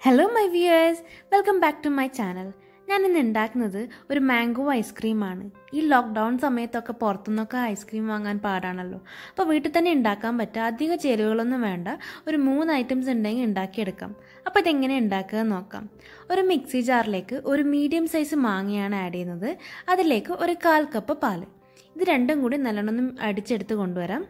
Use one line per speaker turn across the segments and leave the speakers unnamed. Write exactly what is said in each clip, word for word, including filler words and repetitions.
Hello my viewers, welcome back to my channel. ഞാൻ ഇന്ന് ഉണ്ടാക്കുന്നത് ഒരു മാംഗോ ഐസ്ക്രീമാണ്. ഈ ലോക്ക്ഡൗൺ സമയത്തൊക്കെ പുറത്തുനിന്നൊക്കെ ഐസ്ക്രീം വാങ്ങാൻ പാടാണല്ലോ. അപ്പോൾ വീട്ടിൽ തന്നെ ഉണ്ടാക്കാൻ പറ്റുക, അധിക ചേരുവകളൊന്നും വേണ്ട, ഒരു മൂന്ന് ഐറ്റംസ് ഉണ്ടെങ്കിൽ ഉണ്ടാക്കിയെടുക്കാം. അപ്പോൾ ഇതെങ്ങനെ ഉണ്ടാക്കുക നോക്കാം. ഒരു മിക്സി ജാറിലേക്ക് ഒരു മീഡിയം സൈസ് മാങ്ങയാണ് ആഡ് ചെയ്യുന്നത്. അതിലേക്ക് ഒരു കാൽ കപ്പ് പാല്. ഇത് രണ്ടും കൂടി നല്ലോണം അടിച്ചെടുത്ത് കൊണ്ടുവരാം.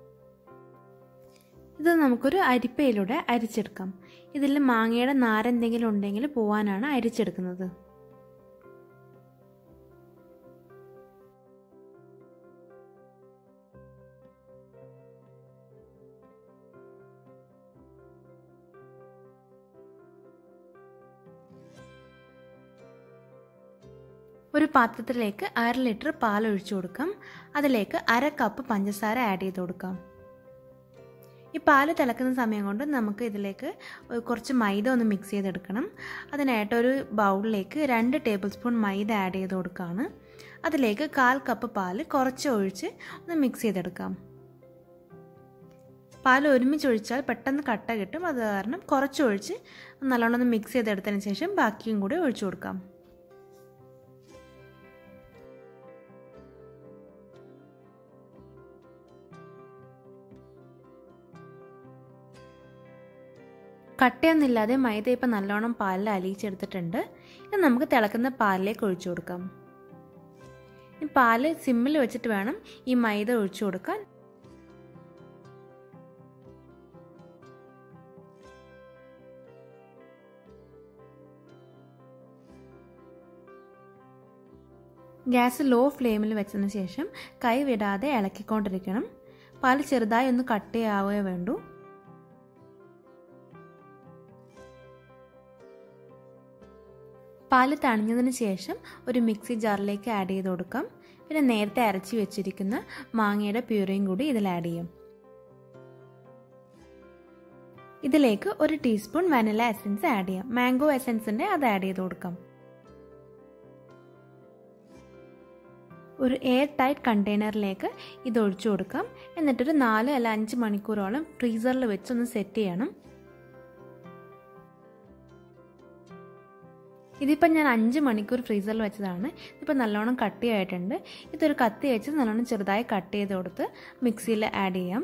ഇത് നമുക്കൊരു അരിപ്പയിലൂടെ അരിച്ചെടുക്കാം. ഇതിൽ മാങ്ങയുടെ നാരെന്തെങ്കിലും ഉണ്ടെങ്കിൽ പോവാനാണ് അരിച്ചെടുക്കുന്നത്. ഒരു പാത്രത്തിലേക്ക് അര ലിറ്റർ പാൽ ഒഴിച്ചു കൊടുക്കാം. അതിലേക്ക് അര കപ്പ് പഞ്ചസാര ആഡ് ചെയ്ത് കൊടുക്കാം. ഈ പാല് തിളക്കുന്ന സമയം കൊണ്ട് നമുക്ക് ഇതിലേക്ക് കുറച്ച് മൈദ ഒന്ന് മിക്സ് ചെയ്തെടുക്കണം. അതിനായിട്ടൊരു ബൗളിലേക്ക് രണ്ട് ടേബിൾ സ്പൂൺ മൈദ ആഡ് ചെയ്ത് കൊടുക്കുകയാണ്. അതിലേക്ക് കാൽ കപ്പ് പാല് കുറച്ച് ഒഴിച്ച് ഒന്ന് മിക്സ് ചെയ്തെടുക്കാം. പാൽ ഒരുമിച്ച് ഒഴിച്ചാൽ പെട്ടെന്ന് കട്ട കിട്ടും. അത് കാരണം കുറച്ച് ഒഴിച്ച് നല്ലോണം ഒന്ന് മിക്സ് ചെയ്തെടുത്തതിന് ശേഷം ബാക്കിയും കൂടി ഒഴിച്ചു കൊടുക്കാം. കട്ടയൊന്നുമില്ലാതെ മൈദ ഇപ്പം നല്ലോണം പാലിൽ അലിയിച്ചെടുത്തിട്ടുണ്ട്. ഇത് നമുക്ക് തിളക്കുന്ന പാലിലേക്ക് ഒഴിച്ചു കൊടുക്കാം. ഈ പാല് സിമ്മിൽ വെച്ചിട്ട് വേണം ഈ മൈദ ഒഴിച്ചു കൊടുക്കാൻ. ഗ്യാസ് ലോ ഫ്ലെയിമിൽ വെച്ചതിന് ശേഷം കൈ വിടാതെ ഇളക്കിക്കൊണ്ടിരിക്കണം. പാല് ചെറുതായി ഒന്ന് കട്ടയാവുകയേ വേണ്ടൂ. പാല് തണിഞ്ഞതിന് ശേഷം ഒരു മിക്സി ജാറിലേക്ക് ആഡ് ചെയ്ത് കൊടുക്കാം. പിന്നെ നേരത്തെ അരച്ച് വെച്ചിരിക്കുന്ന മാങ്ങയുടെ പ്യൂറിയും കൂടി ഇതിൽ ആഡ് ചെയ്യും. ഇതിലേക്ക് ഒരു ടീസ്പൂൺ വാനില എസൻസ് ആഡ് ചെയ്യാം. മാംഗോ എസൻസിൻ്റെ അത് ആഡ് ചെയ്ത് കൊടുക്കാം. ഒരു എയർ ടൈറ്റ് കണ്ടെയ്നറിലേക്ക് ഇത് ഒഴിച്ചു കൊടുക്കാം. എന്നിട്ടൊരു നാല് അല്ല അഞ്ച് മണിക്കൂറോളം ഫ്രീസറിൽ വെച്ചൊന്ന് സെറ്റ് ചെയ്യണം. ഇതിപ്പോൾ ഞാൻ അഞ്ച് മണിക്കൂർ ഫ്രീസറിൽ വെച്ചതാണ്. ഇതിപ്പോൾ നല്ലോണം കട്ടിയായിട്ടുണ്ട്. ഇതൊരു കത്തി വെച്ച് നല്ലോണം ചെറുതായി കട്ട് ചെയ്ത് കൊടുത്ത് മിക്സിയിൽ ആഡ് ചെയ്യാം.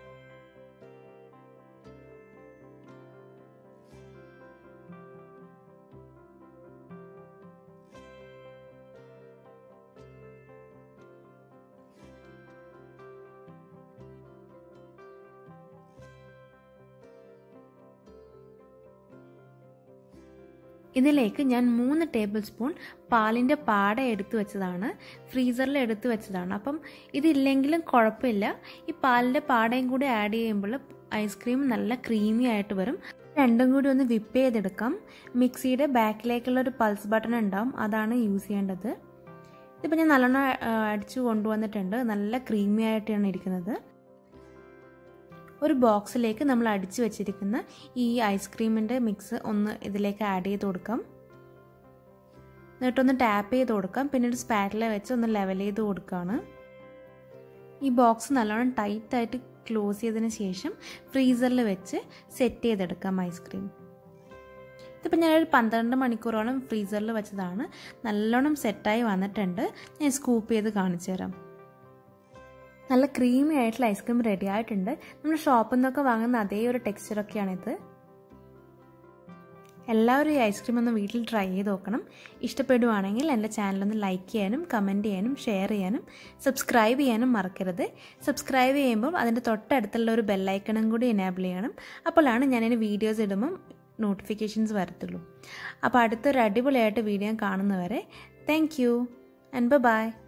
ഇതിലേക്ക് ഞാൻ മൂന്ന് ടേബിൾ സ്പൂൺ പാലിൻ്റെ പാട എടുത്തു വെച്ചതാണ്. ഫ്രീസറിൽ എടുത്തു വെച്ചതാണ്. അപ്പം ഇതില്ലെങ്കിലും കുഴപ്പമില്ല. ഈ പാലിൻ്റെ പാടയും കൂടി ആഡ് ചെയ്യുമ്പോൾ ഐസ്ക്രീം നല്ല ക്രീമി ആയിട്ട് വരും. രണ്ടും കൂടി ഒന്ന് വിപ്പ് ചെയ്തെടുക്കാം. മിക്സിയുടെ ബാക്കിലേക്കുള്ള ഒരു പൾസ് ബട്ടൺ ഉണ്ടാവും, അതാണ് യൂസ് ചെയ്യേണ്ടത്. ഇതിപ്പോൾ ഞാൻ നല്ലോണം അടിച്ചു കൊണ്ടുവന്നിട്ടുണ്ട്. നല്ല ക്രീമി ആയിട്ടാണ് ഇരിക്കുന്നത്. ഒരു ബോക്സിലേക്ക് നമ്മൾ അടിച്ചു വെച്ചിരിക്കുന്ന ഈ ഐസ്ക്രീമിൻ്റെ മിക്സ് ഒന്ന് ഇതിലേക്ക് ആഡ് ചെയ്ത് കൊടുക്കാം. എന്നിട്ടൊന്ന് ടാപ്പ് ചെയ്ത് കൊടുക്കാം. പിന്നെ ഒരു സ്പാറ്റില വെച്ച് ഒന്ന് ലെവൽ ചെയ്ത് കൊടുക്കുകയാണ്. ഈ ബോക്സ് നല്ലോണം ടൈറ്റായിട്ട് ക്ലോസ് ചെയ്തതിന് ശേഷം ഫ്രീസറിൽ വെച്ച് സെറ്റ് ചെയ്തെടുക്കാം ഐസ്ക്രീം. ഇതിപ്പോൾ ഞാനൊരു പന്ത്രണ്ട് മണിക്കൂറോളം ഫ്രീസറിൽ വെച്ചതാണ്. നല്ലോണം സെറ്റായി വന്നിട്ടുണ്ട്. ഞാൻ സ്കൂപ്പ് ചെയ്ത് കാണിച്ചു തരാം. നല്ല ക്രീമി ആയിട്ടുള്ള ഐസ്ക്രീം റെഡി ആയിട്ടുണ്ട്. നമ്മൾ ഷോപ്പിൽ നിന്നൊക്കെ വാങ്ങുന്ന അതേ ഒരു ടെക്സ്ചറൊക്കെയാണിത്. എല്ലാവരും ഈ ഐസ്ക്രീം ഒന്ന് വീട്ടിൽ ട്രൈ ചെയ്ത് നോക്കണം. ഇഷ്ടപ്പെടുവാണെങ്കിൽ എൻ്റെ ചാനലൊന്ന് ലൈക്ക് ചെയ്യാനും കമൻറ്റ് ചെയ്യാനും ഷെയർ ചെയ്യാനും സബ്സ്ക്രൈബ് ചെയ്യാനും മറക്കരുത്. സബ്സ്ക്രൈബ് ചെയ്യുമ്പോൾ അതിൻ്റെ തൊട്ടടുത്തുള്ള ഒരു ബെല്ലൈക്കണും കൂടി എനേബിൾ ചെയ്യണം. അപ്പോഴാണ് ഞാനിനി വീഡിയോസ് ഇടുമ്പം നോട്ടിഫിക്കേഷൻസ് വരത്തുള്ളൂ. അപ്പോൾ അടുത്തൊരു അടിപൊളിയായിട്ട് വീഡിയോ കാണുന്നവരെ താങ്ക് യു ആൻഡ് ബൈ.